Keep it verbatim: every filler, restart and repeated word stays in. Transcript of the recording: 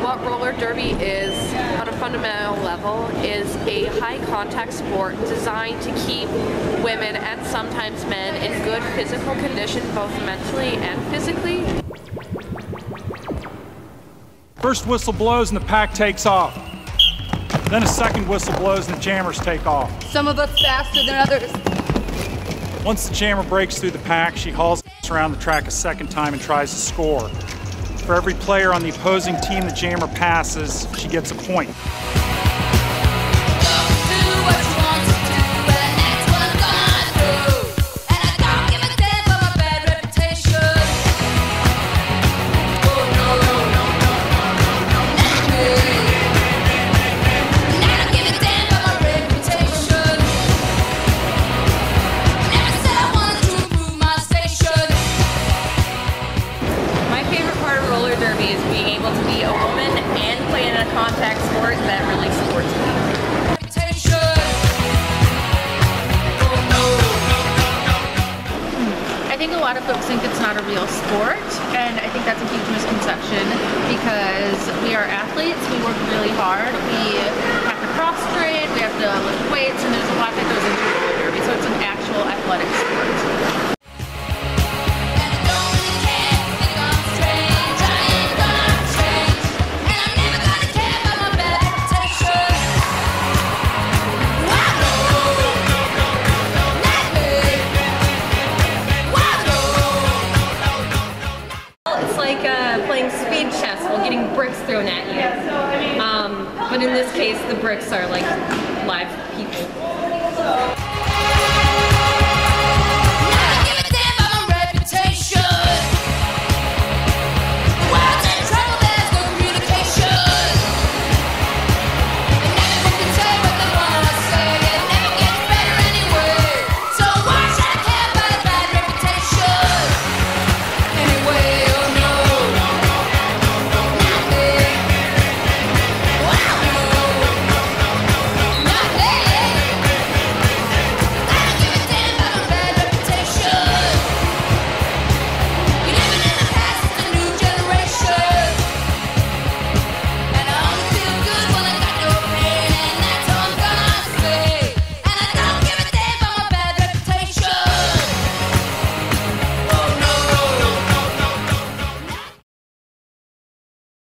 what roller derby is on a fundamental level is a high contact sport designed to keep women and sometimes men in good physical condition both mentally and physically. First whistle blows and the pack takes off. Then a second whistle blows and the jammers take off. Some of us faster than others. Once the jammer breaks through the pack, she hauls around the track a second time and tries to score. For every player on the opposing team the jammer passes, she gets a point. Derby is being able to be a woman and play in a contact sport that really supports me. I think a lot of folks think it's not a real sport, and I think that's a huge misconception because we are athletes, we work really hard, we have to cross train, we have to lift weights, and there's a lot that goes into roller derby, so it's an actual athletic sport. Playing speed chess while getting bricks thrown at you. Um, but in this case, the bricks are like live people.